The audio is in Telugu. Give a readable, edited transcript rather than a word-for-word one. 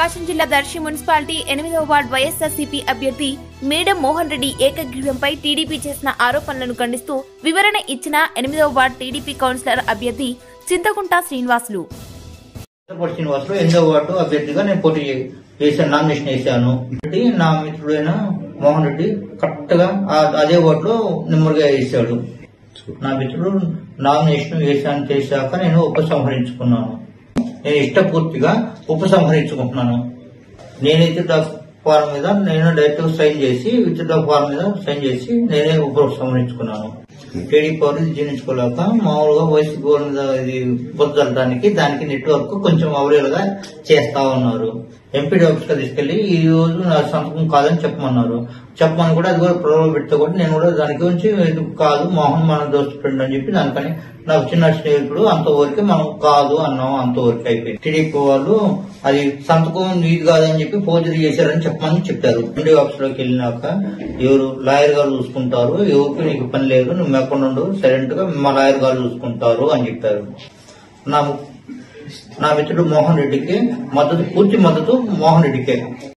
ప్రకాశం జిల్లా దర్శి మున్సిపాలిటీ 8వ వార్డు వైఎస్ఆర్సీపీ అభ్యర్థి మేడం మోహన్ రెడ్డి ఏకగ్రీవంపై టీడీపీ చేసిన ఆరోపణలను ఖండిస్తూ వివరణ ఇచ్చిన 8వ వార్డు టీడీపీ కౌన్సిలర్ అభ్యర్థి చింతకుంట శ్రీనివాసులు. 8వ వార్డు అభ్యర్థిగా నేను పోటీ చేశాను, నామినేషన్ వేశాను. నా మిత్రుడైన మోహన్ రెడ్డి కరెక్ట్ గా అదే వార్డులో నెమ్మదిగా వేశాడు. నా మిత్రుడు నామినేషన్ వేశాను చేశాక నేను ఉపసంహరించుకున్నాను. నేను ఇష్టపూర్తిగా ఉపసంహరించుకుంటున్నాను. నేనైతే ఫారం మీద నేను డైరెక్ట్ సైన్ చేసి విత్ ఫారం మీద సైన్ చేసి నేనే ఉపసంహరించుకున్నాను. టీడీపీ వారు జీర్ణించుకోలేక మామూలుగా వయసు గోల్ మీద ఇది బొద్దడానికి దానికి నెట్వర్క్ కొంచెం అవరేలుగా చేస్తా ఉన్నారు. ఎంపీడీ ఆఫీస్ గా తీసుకెళ్లి ఈ రోజు నా సంతకం కాదని చెప్పమన్నారు. చెప్పమని కూడా అది కూడా ప్రలోభ పెడితే కూడా నేను కూడా దాని గురించి ఎందుకు కాదు మోహన్ మన దోస్తు ఫ్రెండ్ అని చెప్పి దానికని నాకు చిన్న స్నేహితుడు అంతవరకు మనం కాదు అన్నాం, అంతవరకు అయిపోయింది. టీడీపీ వాళ్ళు అది సంతకం నీది కాదని చెప్పి ఫోర్జరీ చేశారని చెప్పమని చెప్పారు. ఎంపీడీ ఆఫీస్ లోకి వెళ్ళినాక ఎవరు లాయర్ గారు చూసుకుంటారు, ఎవరికి నీకు పని లేదు, నువ్వు మేకుండా ఉండు, సైలెంట్ గా మా లాయర్ గారు చూసుకుంటారు అని చెప్పారు. నా మిత్రుడు మోహన్ రెడ్డికి పూర్తి మద్దతు మోహన్ రెడ్డికే.